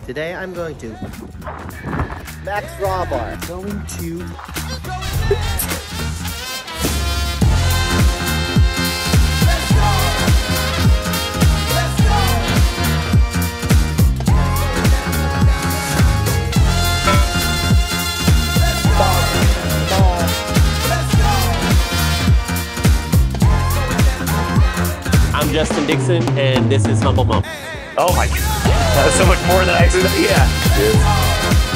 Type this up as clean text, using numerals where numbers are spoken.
Today I'm going to Max Raw Bar. Going to I'm Justin Dixon, and this is Humble Mum. Oh my God, that was so much more than I expected. Yeah.